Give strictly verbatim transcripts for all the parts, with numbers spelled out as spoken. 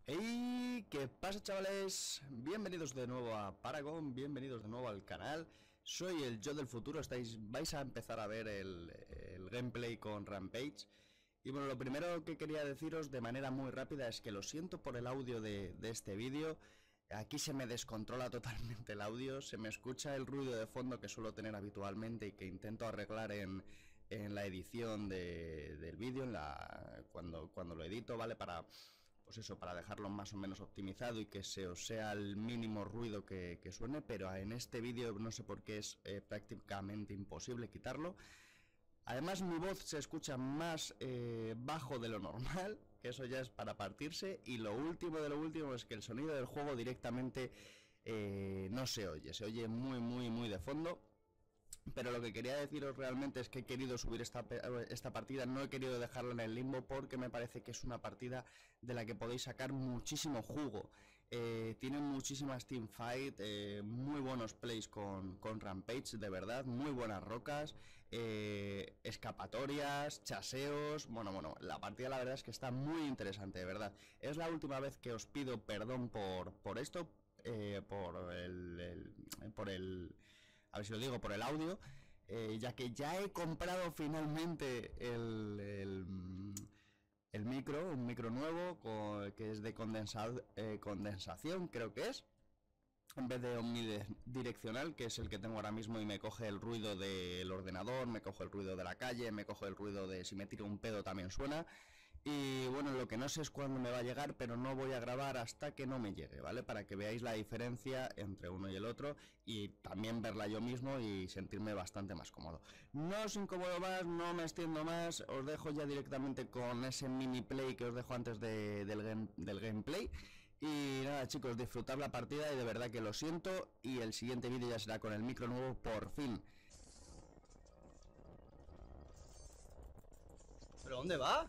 Hey, ¿qué pasa, chavales? Bienvenidos de nuevo a Paragon, bienvenidos de nuevo al canal. Soy el yo del futuro, estáis, vais a empezar a ver el, el gameplay con Rampage. Y bueno, lo primero que quería deciros de manera muy rápida es que lo siento por el audio de, de este vídeo. Aquí se me descontrola totalmente el audio, se me escucha el ruido de fondo que suelo tener habitualmente y que intento arreglar en, en la edición de, del vídeo, en la, cuando, cuando lo edito, ¿vale? Para... Pues eso, para dejarlo más o menos optimizado y que se os sea el mínimo ruido que, que suene, pero en este vídeo no sé por qué es eh, prácticamente imposible quitarlo. Además mi voz se escucha más eh, bajo de lo normal, que eso ya es para partirse, y lo último de lo último es que el sonido del juego directamente eh, no se oye, se oye muy muy muy de fondo. Pero lo que quería deciros realmente es que he querido subir esta, esta partida, no he querido dejarla en el limbo porque me parece que es una partida de la que podéis sacar muchísimo jugo. Eh, tienen muchísimas teamfight, eh, muy buenos plays con, con Rampage, de verdad, muy buenas rocas, eh, escapatorias, chaseos, bueno, bueno, la partida la verdad es que está muy interesante, de verdad. Es la última vez que os pido perdón por, por esto, eh, por el, el por el a ver si lo digo, por el audio, eh, ya que ya he comprado finalmente el, el, el micro, un micro nuevo con, que es de condensa, eh, condensación, creo que es, en vez de omnidireccional, que es el que tengo ahora mismo y me coge el ruido del ordenador, me coge el ruido de la calle, me coge el ruido de si me tiro un pedo también suena. Y bueno, lo que no sé es cuándo me va a llegar, pero no voy a grabar hasta que no me llegue, ¿vale? Para que veáis la diferencia entre uno y el otro y también verla yo mismo y sentirme bastante más cómodo. No os incomodo más, no me extiendo más, os dejo ya directamente con ese mini play que os dejo antes de, del, game, del gameplay. Y nada, chicos, disfrutar la partida y de verdad que lo siento. Y el siguiente vídeo ya será con el micro nuevo, por fin. ¿Pero dónde va?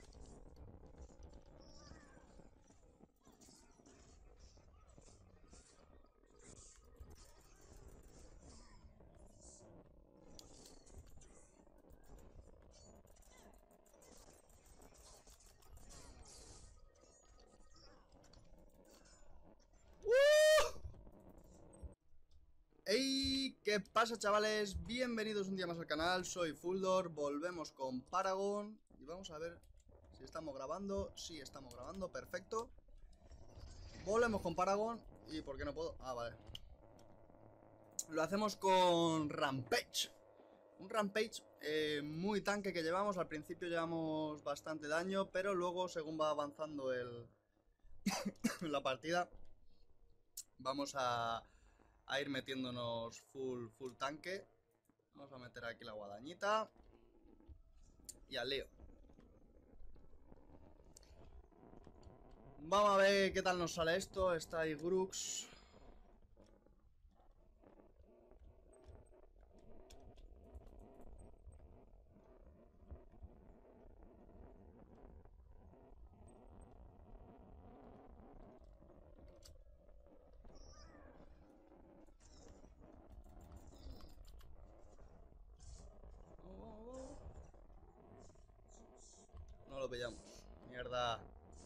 ¡Uh! ¡Ey! ¿Qué pasa, chavales? Bienvenidos un día más al canal, soy Fuldor, volvemos con Paragon y vamos a ver si estamos grabando. Sí, estamos grabando, perfecto. Volvemos con Paragon y ¿por qué no puedo? Ah, vale. Lo hacemos con Rampage. Un Rampage eh, muy tanque que llevamos. Al principio llevamos bastante daño, pero luego según va avanzando el la partida vamos a, a ir metiéndonos full, full tanque. Vamos a meter aquí la guadañita y al lío. Vamos a ver qué tal nos sale esto. Está ahí Grux. No lo pillamos. Mierda.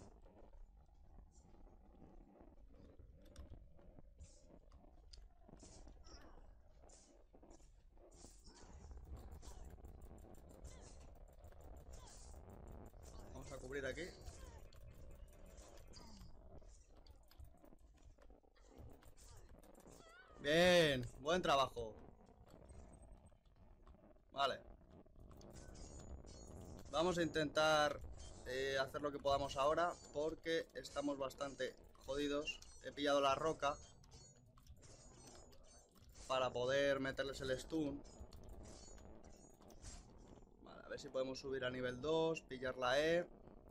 Vamos a cubrir aquí. Bien, buen trabajo. Vale. Vamos a intentar eh, hacer lo que podamos ahora, porque estamos bastante jodidos. He pillado la roca para poder meterles el stun. Vale, a ver si podemos subir a nivel dos, pillar la E.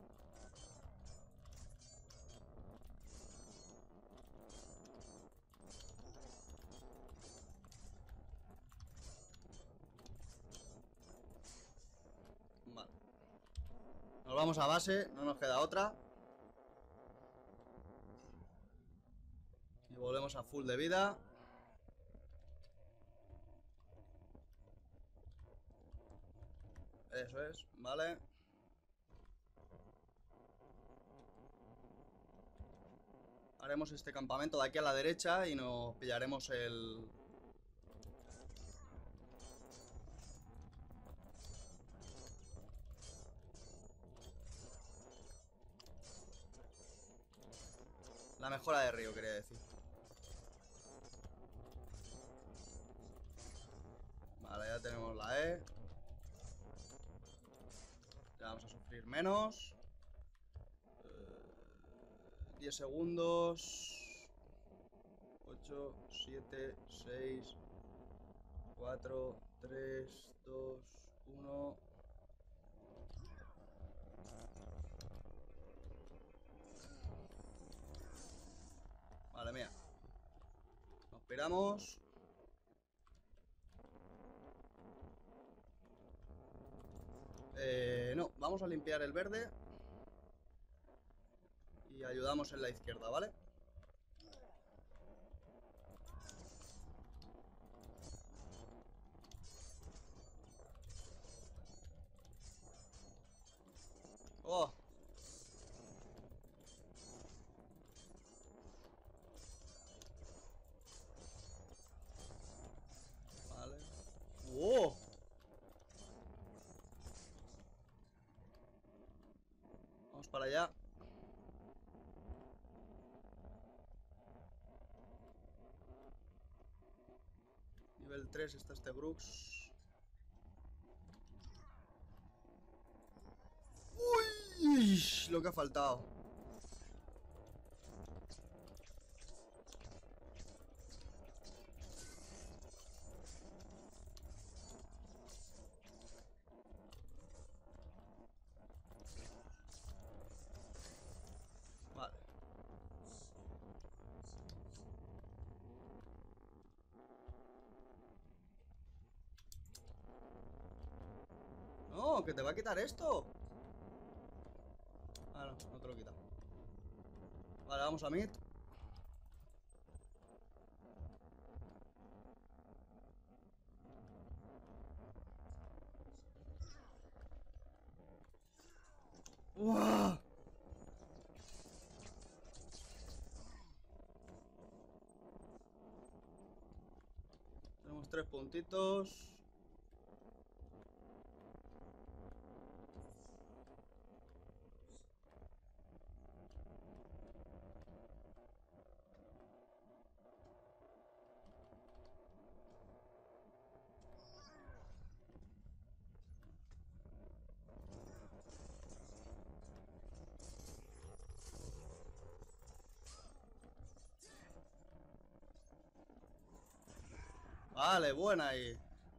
Vale. Nos vamos a base, no nos queda otra. Y volvemos a full de vida. Eso es, vale. Haremos este campamento de aquí a la derecha y nos pillaremos el... La mejora de río, quería decir. Vale, ya tenemos la E. Ya vamos a sufrir menos. eh, diez segundos. ocho, siete, seis, cuatro, tres, dos, uno. Vale, mira. Nos piramos. Eh, no, vamos a limpiar el verde. Y ayudamos en la izquierda, ¿vale? Oh. Vale. ¡Wow! Vamos para allá. Nivel tres está este Brooks. ¡Uy! Lo que ha faltado. Vale. No, que te va a quitar esto. Ah, no, no te lo quita. Vale, vamos a mid. ¡Uah! Tenemos tres puntitos. Vale, buena ahí.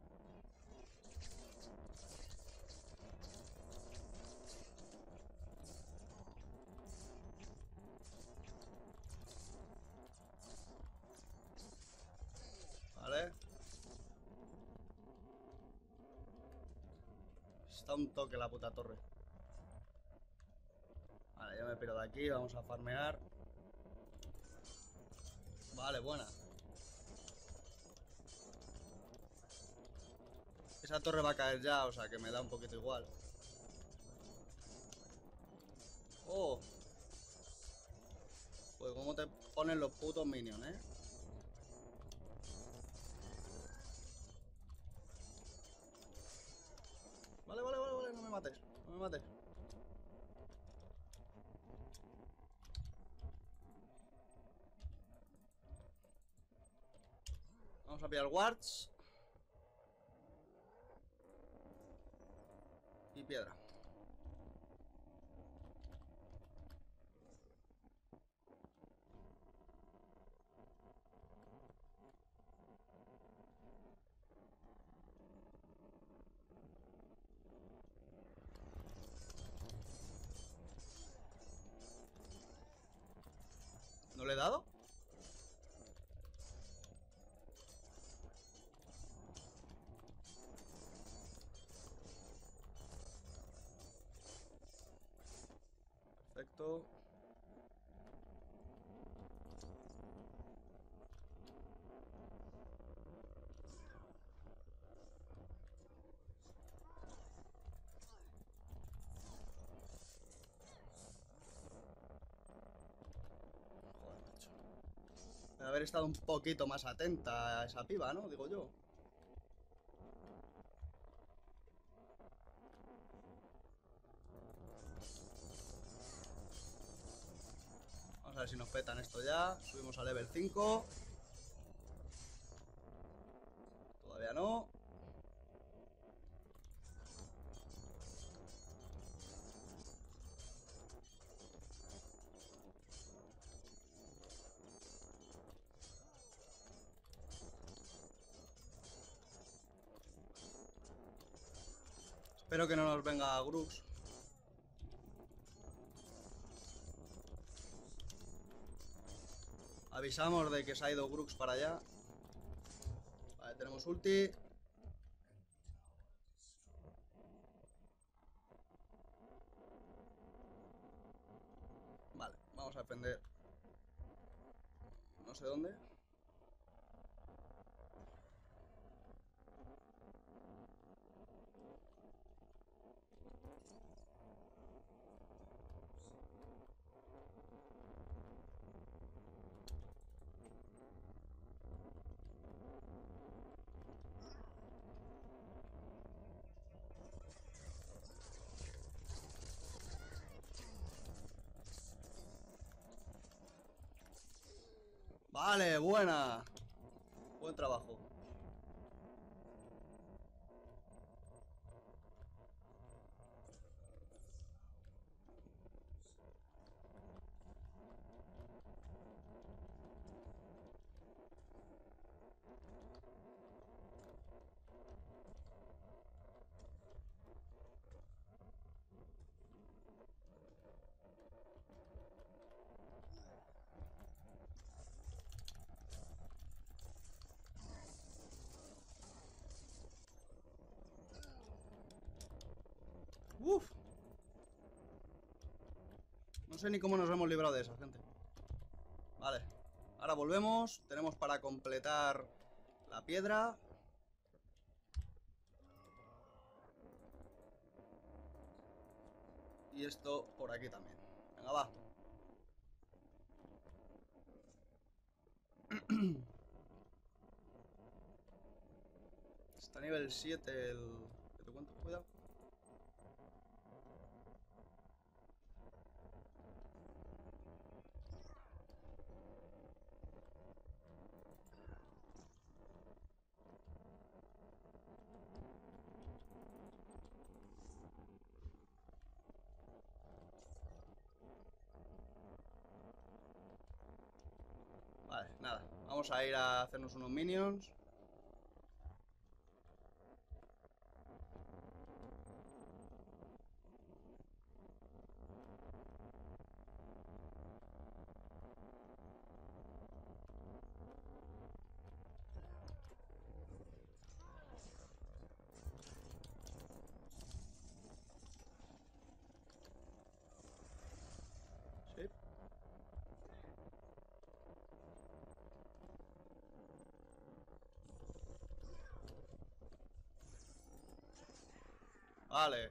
Vale. Está un toque la puta torre. Vale, yo me piro de aquí, vamos a farmear. Vale, buena. Esa torre va a caer ya, o sea que me da un poquito igual. Oh. Pues cómo te ponen los putos minions, ¿eh? Vale, vale, vale, vale, no me mates, no me mates. Vamos a pillar wards. Y piedra. ¿No le he dado? Perfecto. Joder, macho. De haber estado un poquito más atenta a esa piba, ¿no? Digo yo. Vamos a ver si nos petan esto ya. Subimos a level cinco. Todavía no. Espero que no nos venga Grux. Avisamos de que se ha ido Grux para allá. Vale, tenemos ulti. Vale, vamos a defender. No sé dónde. Vale, buena. Buen trabajo. Uf. No sé ni cómo nos hemos librado de esa, gente. Vale. Ahora volvemos. Tenemos para completar la piedra. Y esto por aquí también. Venga, va. Está a nivel siete el... ¿Qué te cuento? Cuidado. Vale, nada. Vamos a ir a hacernos unos minions. Sí. Vale.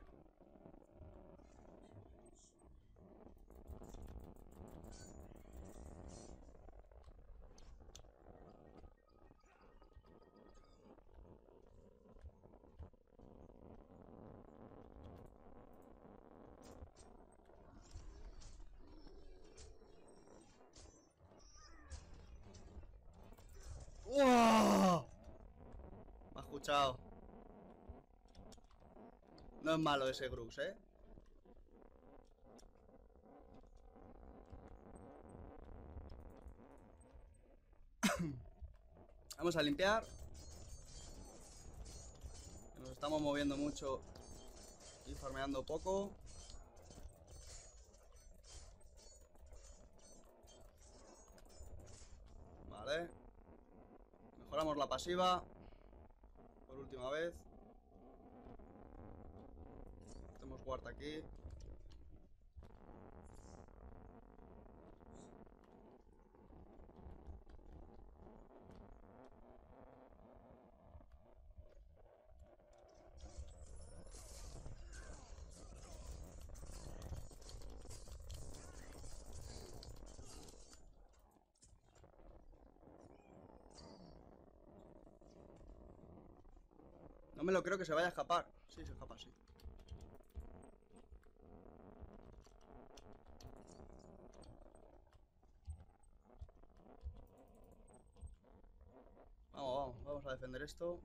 ¡Wow! Me ha escuchado. No es malo ese Grux, ¿eh? Vamos a limpiar. Nos estamos moviendo mucho y farmeando poco. Vale. Mejoramos la pasiva. Por última vez. Hacemos guarda aquí. No me lo creo que se vaya a escapar. Sí, se escapa, sí. Vamos, vamos, vamos a defender esto.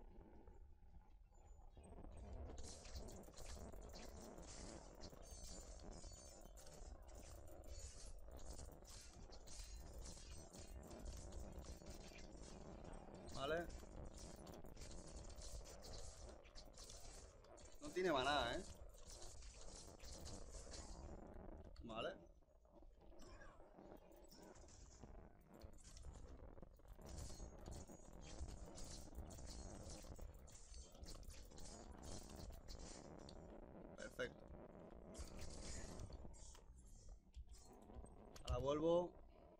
Vale. No tiene maná, ¿eh? Vale. Perfecto. Ahora vuelvo.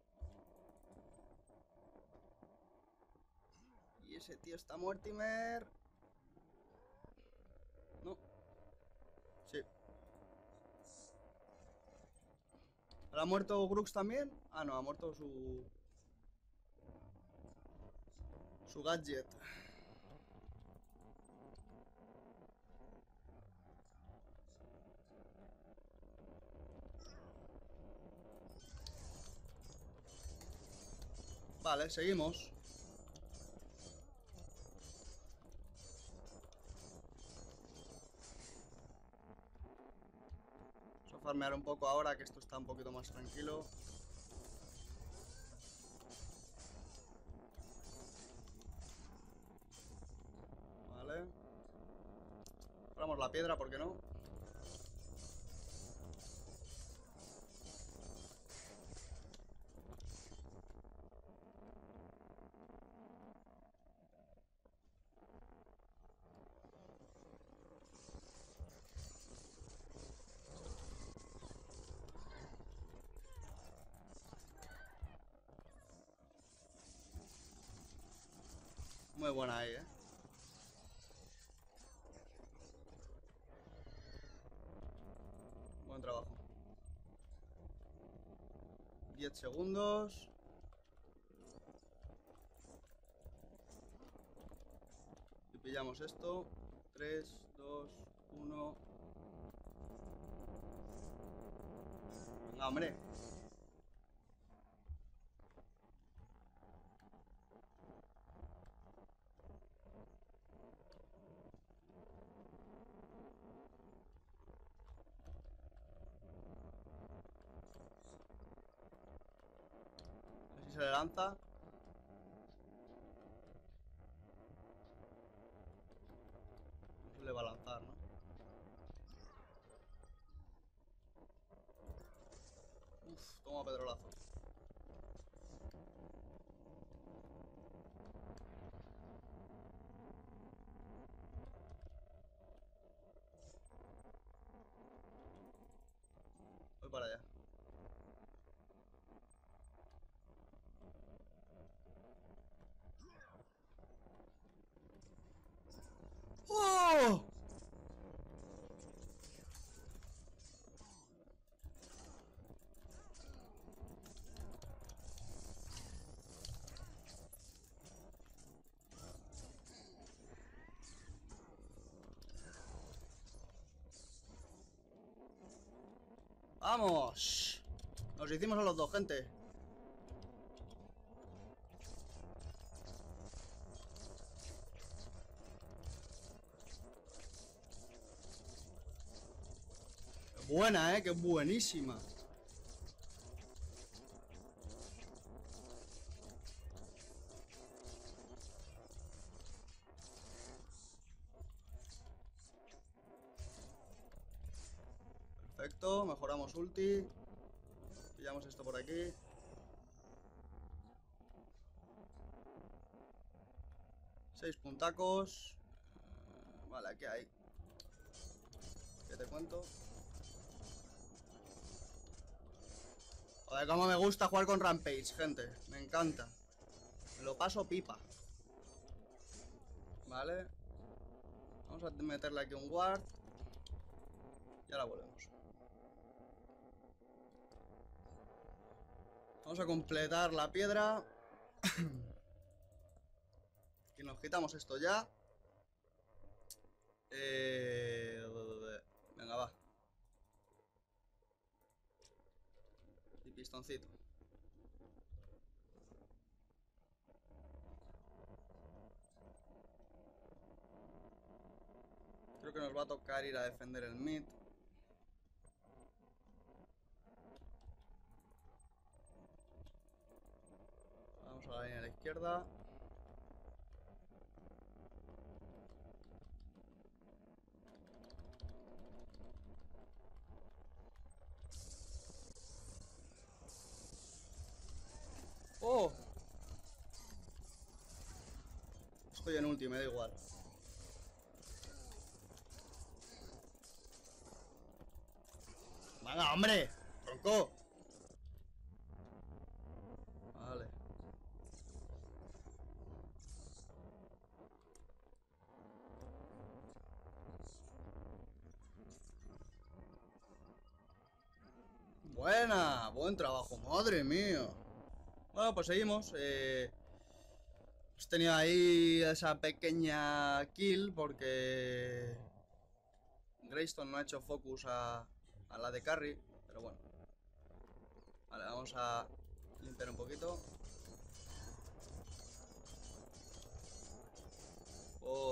Y ese tío está Mortimer. No. Sí. ¿Ha muerto Grux también? Ah, no, ha muerto su... Su gadget. Vale, seguimos. Vamos a farmear un poco ahora que esto está un poquito más tranquilo. Vale. Compramos la piedra, ¿por qué no? Muy buena ahí, eh. Buen trabajo. diez segundos. Y pillamos esto. tres, dos, uno. Venga, hombre. A ver si se le lanza. No se le va a lanzar, ¿no? Uf, toma pedrolazo. Voy para allá. ¡Oh! ¡Vamos! Nos hicimos a los dos, gente. Qué buena, eh, qué buenísima. Perfecto, mejoramos ulti. Pillamos esto por aquí. Seis puntacos. Vale, aquí hay. ¿Qué te cuento? Joder, cómo me gusta jugar con Rampage, gente. Me encanta. Me lo paso pipa. Vale. Vamos a meterle aquí un ward. Y ahora volvemos. Vamos a completar la piedra. Y nos quitamos esto ya. Eh... Venga, va. Y pistoncito. Creo que nos va a tocar ir a defender el mid. Vamos a la línea de la izquierda. ¡Oh! Estoy en ulti, me da igual. ¡Venga, hombre! ¡Tronco! Vale. Buena, buen trabajo, madre mía. Bueno, pues seguimos. Eh, Hemos tenido ahí esa pequeña kill porque Greystone no ha hecho focus a, a la de carry, pero bueno. Vale, vamos a limpiar un poquito. Oh.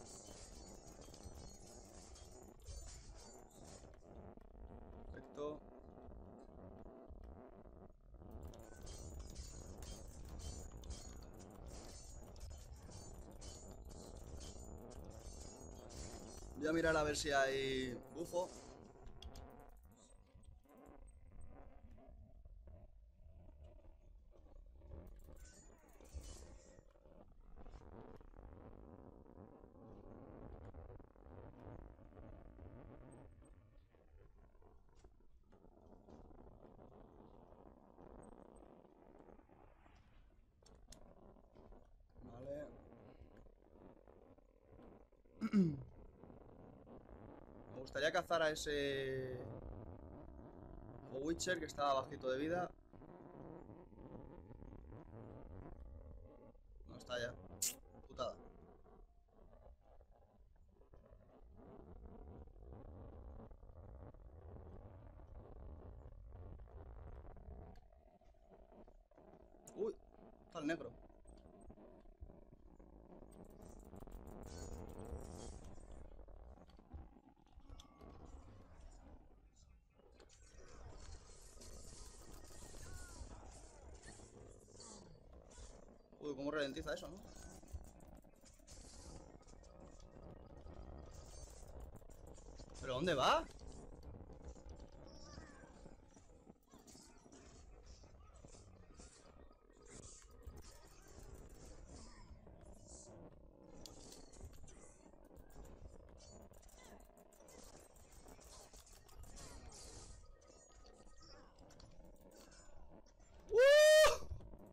Perfecto. Voy a mirar a ver si hay bufo. Vale. Me gustaría cazar a ese Witcher que estaba bajito de vida. No está ya. Putada. Uy, está el negro. Uy, cómo ralentiza eso, ¿no? ¿Pero dónde va? ¡Uh!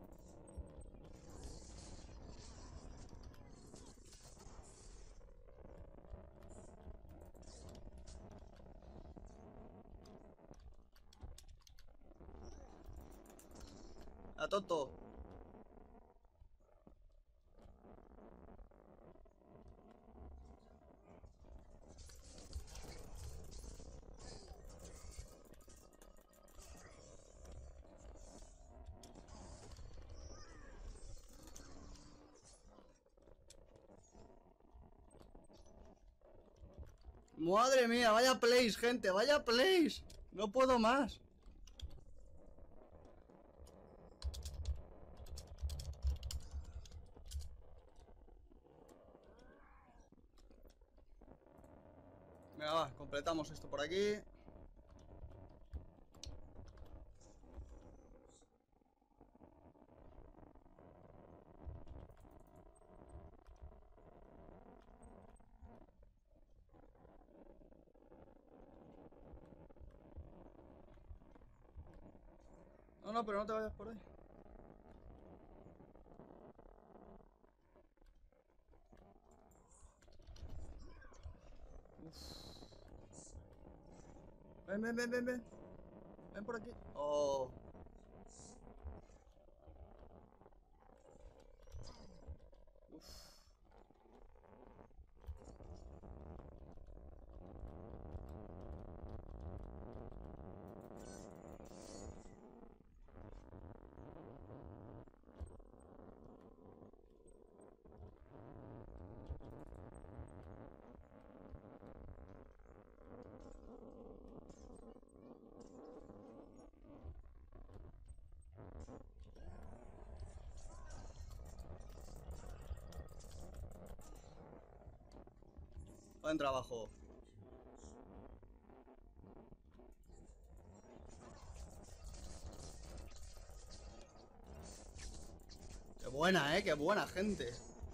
A tonto. Madre mía, vaya plays, gente, vaya plays. No puedo más. Venga, va, completamos esto por aquí. No, no, pero no te vayas por ahí. Uf. Ven, ven, ven, ven, ven. Ven por aquí. Oh. Uf. Buen trabajo. Qué buena, eh, qué buena gente.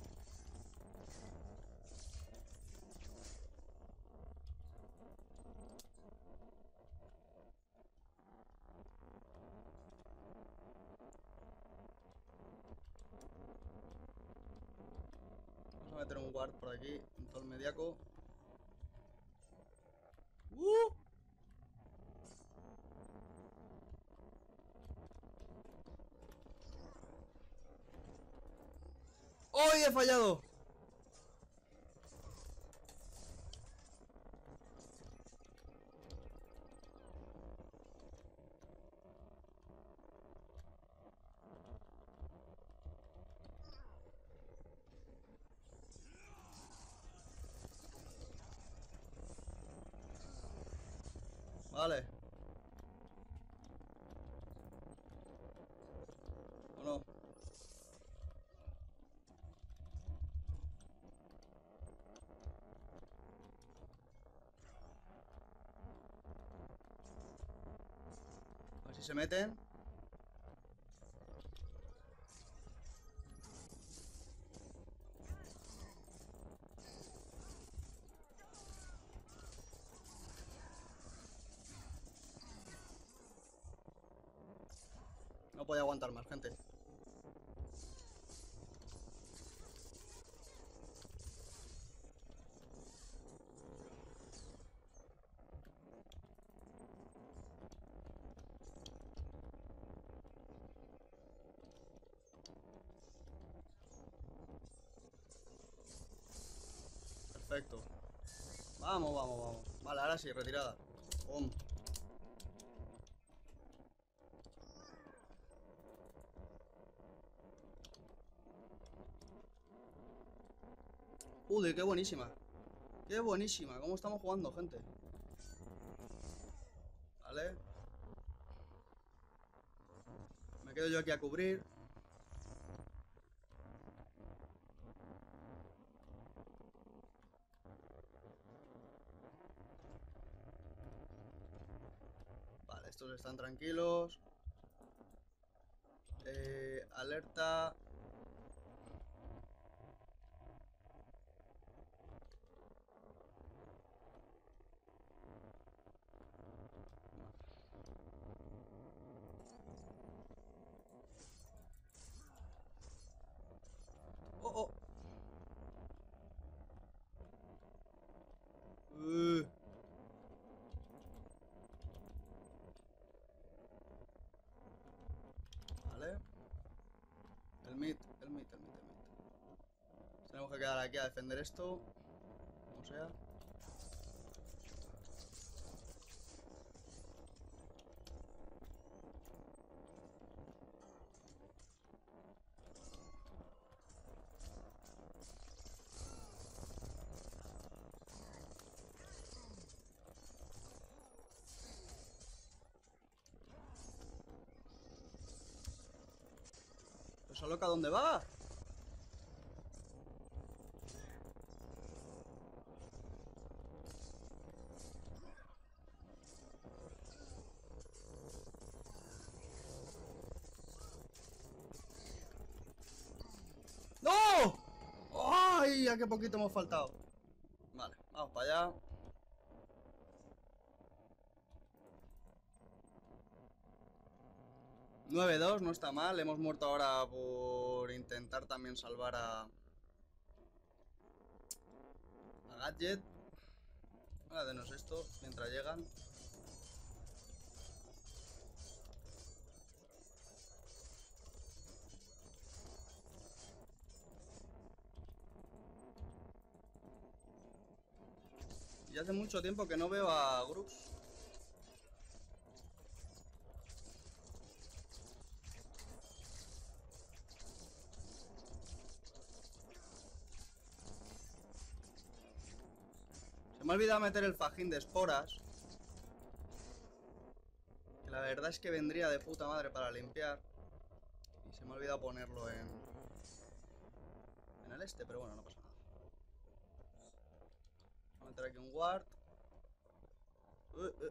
Vamos a meter un guard por aquí, en todo el mediaco. ¡Uh! ¡Hoy he fallado! Vale. ¿O no? A ver si se meten. No podía aguantar más, gente. Perfecto. Vamos, vamos, vamos. Vale, ahora sí, retirada. Pum. Uy, qué buenísima. Qué buenísima. ¿Cómo estamos jugando, gente? Vale. Me quedo yo aquí a cubrir. Vale, estos están tranquilos. Eh, alerta. Oh, oh. Uh. Vale. El mid, el mid, el mid, el mid. Tenemos que quedar aquí a defender esto. Como sea. ¿Esa loca dónde va? ¡No! ¡Ay! A qué poquito hemos faltado. Vale, vamos para allá. nueve dos, no está mal. Hemos muerto ahora por intentar también salvar a... a Gadget. Ahora denos esto mientras llegan. Y hace mucho tiempo que no veo a Grux. Se me ha olvidado meter el fajín de esporas. Que la verdad es que vendría de puta madre para limpiar. Y se me ha olvidado ponerlo en... en el este, pero bueno, no pasa nada. a meter aquí un ward. Uh, uh.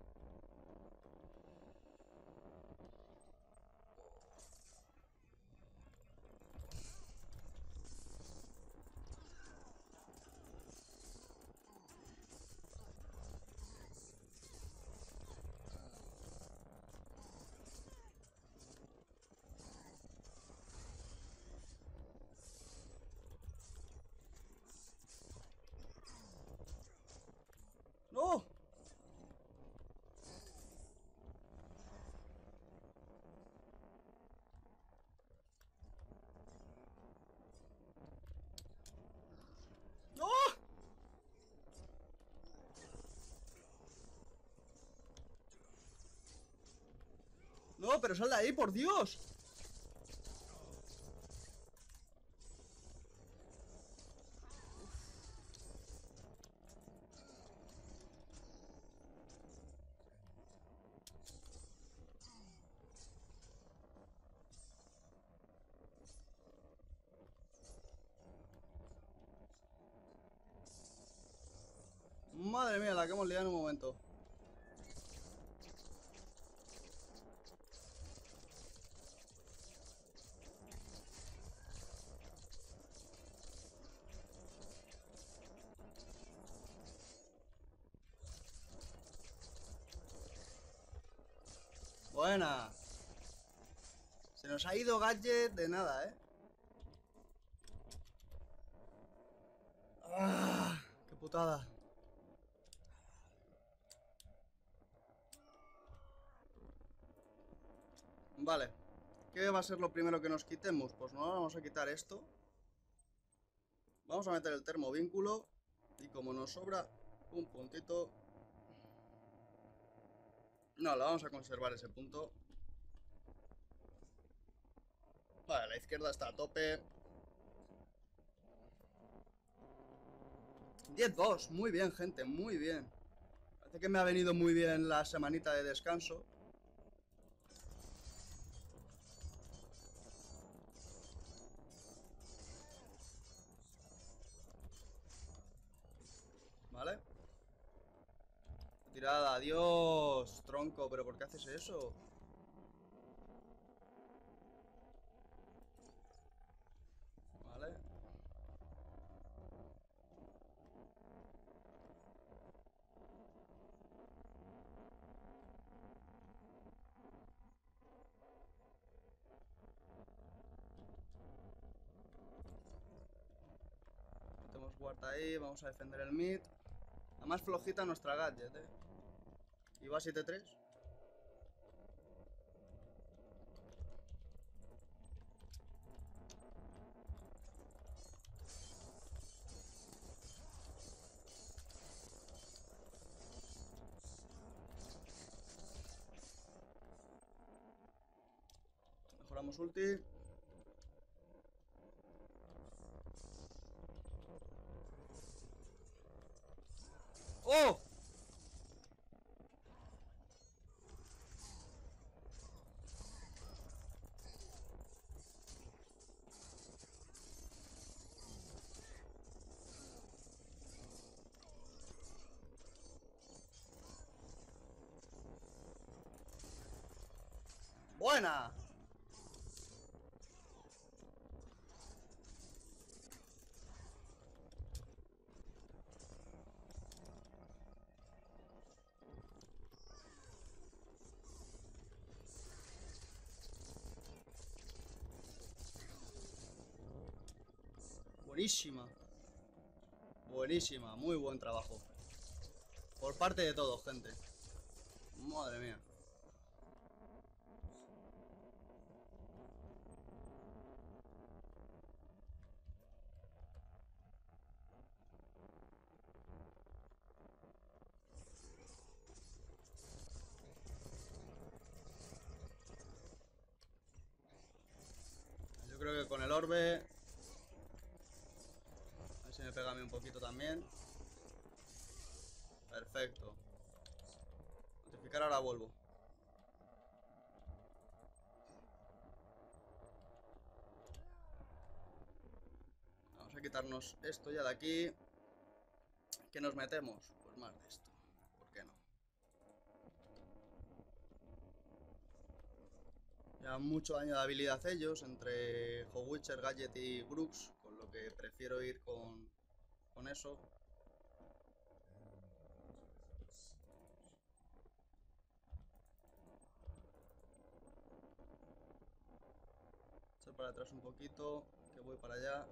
¡No! ¡No! No, pero sal de ahí, por Dios. Madre mía, la que hemos liado en un momento. Buena. Se nos ha ido Gadget de nada, ¿eh? ¡Ah! ¡Qué putada! Vale. ¿Qué va a ser lo primero que nos quitemos? Pues no, vamos a quitar esto. Vamos a meter el termovínculo. Y como nos sobra un puntito... No, lo vamos a conservar ese punto. Vale, la izquierda está a tope. diez dos, muy bien, gente, muy bien. Parece que me ha venido muy bien la semanita de descanso. Vale. Tirada, adiós, tronco, pero ¿por qué haces eso? Vale. Metemos guard ahí, vamos a defender el mid. La más flojita nuestra Gadget, eh. Y va siete tres. Mejoramos ulti. ¡Oh! ¡Buena! Buenísima. Buenísima, muy buen trabajo. Por parte de todos, gente. Madre mía. Yo creo que con el orbe... A ver si me pega a mí un poquito también. Perfecto. Notificar, ahora vuelvo. Vamos a quitarnos esto ya de aquí. ¿Qué nos metemos? Pues más de esto. ¿Por qué no? Llevan mucho daño de habilidad ellos, entre Howitzer, Gadget y Grux, con lo que prefiero ir con, con eso. Echar para atrás un poquito, que voy para allá.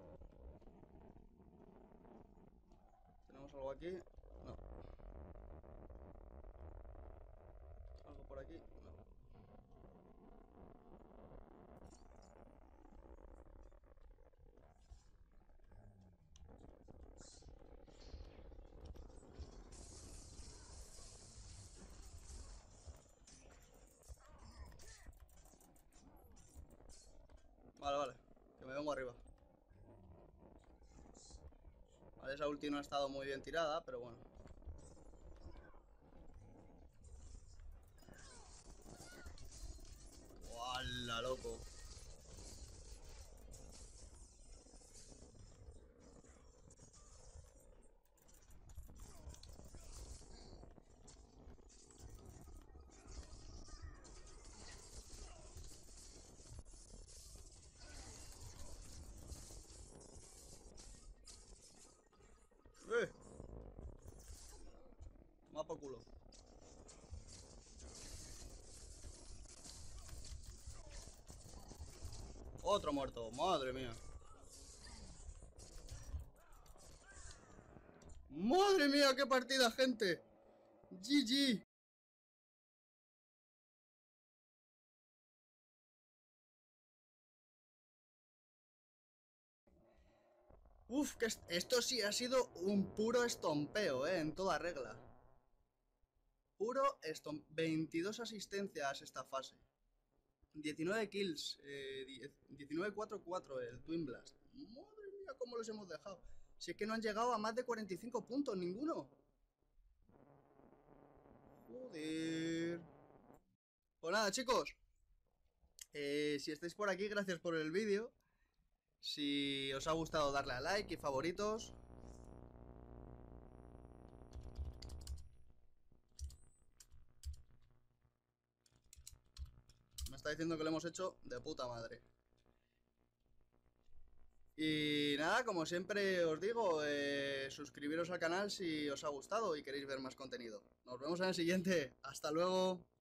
¿Tenemos algo aquí? No. ¿Algo por aquí? No. Vale, vale. Que me vengo arriba. Vale, esa ulti no ha estado muy bien tirada, pero bueno. ¡Hala, loco! ¡Eh! Toma por culo. Otro muerto, madre mía. ¡Madre mía, qué partida, gente! G G. Uf, que esto sí ha sido un puro estompeo, eh, en toda regla. Puro estompeo. veintidós asistencias esta fase. diecinueve kills. Eh, diecinueve cuatro cuatro el Twin Blast. Madre mía, cómo los hemos dejado. Si es que no han llegado a más de cuarenta y cinco puntos, ninguno. Joder. Pues nada, chicos. Eh, si estáis por aquí, gracias por el vídeo. Si os ha gustado, darle a like y favoritos. Me está diciendo que lo hemos hecho de puta madre. Y nada, como siempre os digo, eh, suscribiros al canal si os ha gustado y queréis ver más contenido. Nos vemos en el siguiente. Hasta luego.